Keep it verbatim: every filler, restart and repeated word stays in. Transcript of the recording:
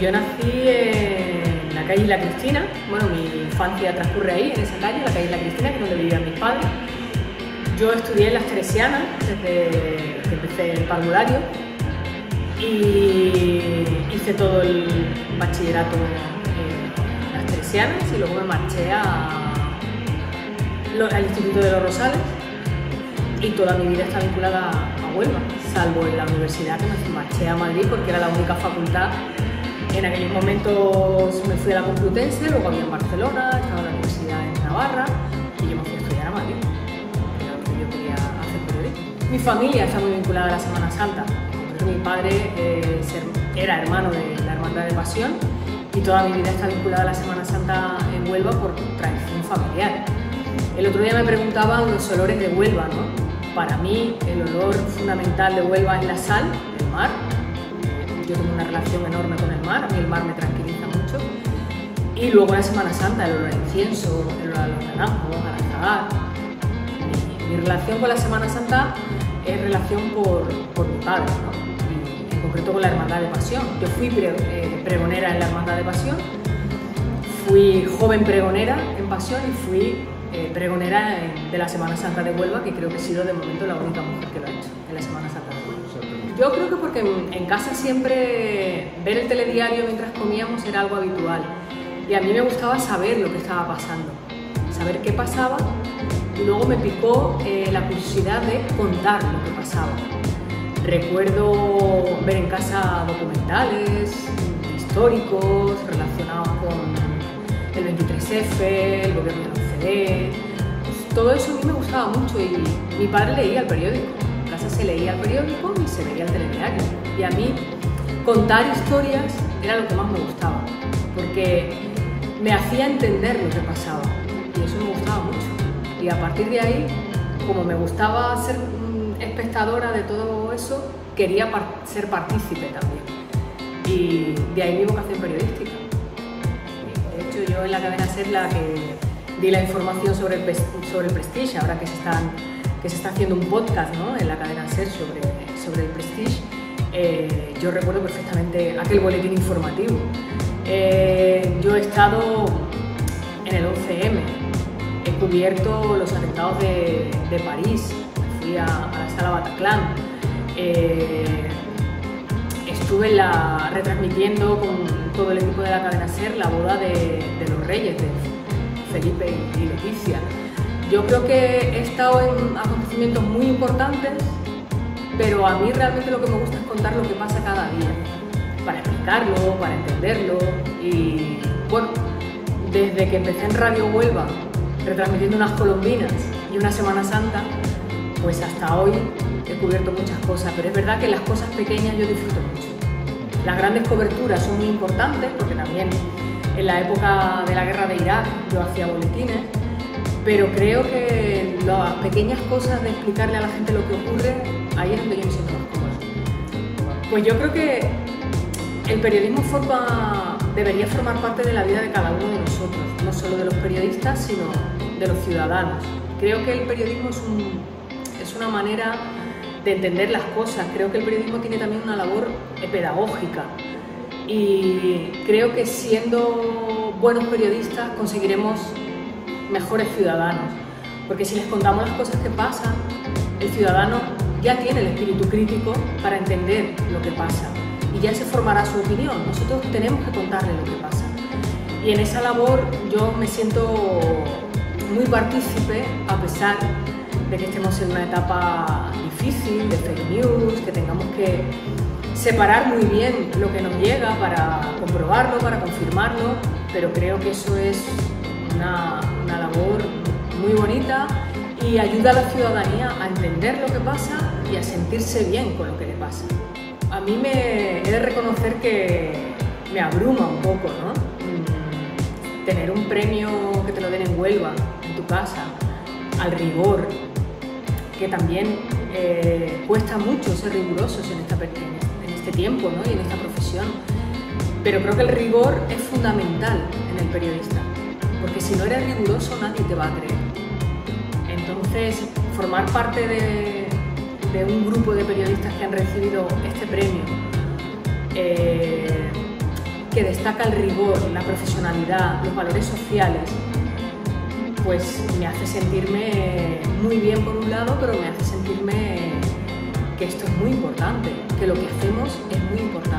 yo nací en la calle La Cristina. Bueno, mi infancia transcurre ahí, en esa calle, la calle La Cristina, que es donde vivían mis padres. Yo estudié en las Teresianas desde que empecé el parvulario y hice todo el bachillerato en las Teresianas y luego me marché a, al Instituto de los Rosales y toda mi vida está vinculada a Huelva, salvo en la universidad, que me marché a Madrid porque era la única facultad. En aquellos momentos me fui a la Complutense, luego había en Barcelona, estaba en la Universidad en Navarra y yo me fui a estudiar a Madrid. Era lo que yo quería hacer periodismo. Mi familia está muy vinculada a la Semana Santa. Mi padre eh, era hermano de la Hermandad de Pasión y toda mi vida está vinculada a la Semana Santa en Huelva por tradición familiar. El otro día me preguntaban los olores de Huelva, ¿no? Para mí el olor fundamental de Huelva es la sal, el mar. Yo tengo una relación enorme con el mar, a mí el mar me tranquiliza mucho. Y luego la Semana Santa, el olor a incienso, el olor a los naranjos, al azagar. Mi, mi relación con la Semana Santa es relación por, por mi padre, ¿no? Y en concreto con la Hermandad de Pasión. Yo fui pre, eh, pregonera en la Hermandad de Pasión, fui joven pregonera en Pasión y fui eh, pregonera en, de la Semana Santa de Huelva, que creo que he sido de momento la única mujer que lo ha hecho en la Semana Santa de Huelva. Yo creo que porque en, en casa siempre ver el telediario mientras comíamos era algo habitual y a mí me gustaba saber lo que estaba pasando, saber qué pasaba y luego me picó eh, la curiosidad de contar lo que pasaba. Recuerdo ver en casa documentales históricos relacionados con el veintitrés efe, el gobierno de la U C D, pues todo eso a mí me gustaba mucho y mi padre leía el periódico. En casa se leía el periódico y se veía el telediario. Y a mí contar historias era lo que más me gustaba, porque me hacía entender lo que pasaba y eso me gustaba mucho. Y a partir de ahí, como me gustaba ser espectadora de todo eso, quería par ser partícipe también. Y de ahí mi vocación periodística. De hecho, yo en la cadena SER la que di la información sobre el, sobre el Prestige, ahora que se están que se está haciendo un podcast, ¿no?, en la cadena SER sobre, sobre el Prestige, eh, yo recuerdo perfectamente aquel boletín informativo. Eh, yo he estado en el once eme, he cubierto los atentados de, de París, fui a, a la sala Bataclan, eh, estuve en la, retransmitiendo con todo el equipo de la cadena SER la boda de, de los reyes, de Felipe y, y Leticia. Yo creo que he estado en acontecimientos muy importantes, pero a mí realmente lo que me gusta es contar lo que pasa cada día, para explicarlo, para entenderlo. Y bueno, desde que empecé en Radio Huelva, retransmitiendo unas colombinas y una Semana Santa, pues hasta hoy he cubierto muchas cosas, pero es verdad que las cosas pequeñas yo disfruto mucho. Las grandes coberturas son muy importantes, porque también en la época de la guerra de Irak yo hacía boletines, pero creo que las pequeñas cosas de explicarle a la gente lo que ocurre, ahí es donde yo me siento más cómoda. Pues yo creo que el periodismo forma, debería formar parte de la vida de cada uno de nosotros, no solo de los periodistas, sino de los ciudadanos. Creo que el periodismo es, un, es una manera de entender las cosas, creo que el periodismo tiene también una labor pedagógica y creo que siendo buenos periodistas conseguiremos mejores ciudadanos, porque si les contamos las cosas que pasan, el ciudadano ya tiene el espíritu crítico para entender lo que pasa y ya se formará su opinión. Nosotros tenemos que contarle lo que pasa y en esa labor yo me siento muy partícipe, a pesar de que estemos en una etapa difícil de fake news, que tengamos que separar muy bien lo que nos llega para comprobarlo, para confirmarlo, pero creo que eso es Una, una labor muy bonita y ayuda a la ciudadanía a entender lo que pasa y a sentirse bien con lo que le pasa. A mí me he de reconocer que me abruma un poco, ¿no? Tener un premio que te lo den en Huelva, en tu casa, al rigor, que también eh, cuesta mucho ser rigurosos en, esta, en este tiempo, ¿no?, y en esta profesión, pero creo que el rigor es fundamental en el periodista, porque si no eres riguroso nadie te va a creer. Entonces, formar parte de, de un grupo de periodistas que han recibido este premio, eh, que destaca el rigor, la profesionalidad, los valores sociales, pues me hace sentirme muy bien por un lado, pero me hace sentirme que esto es muy importante, que lo que hacemos es muy importante.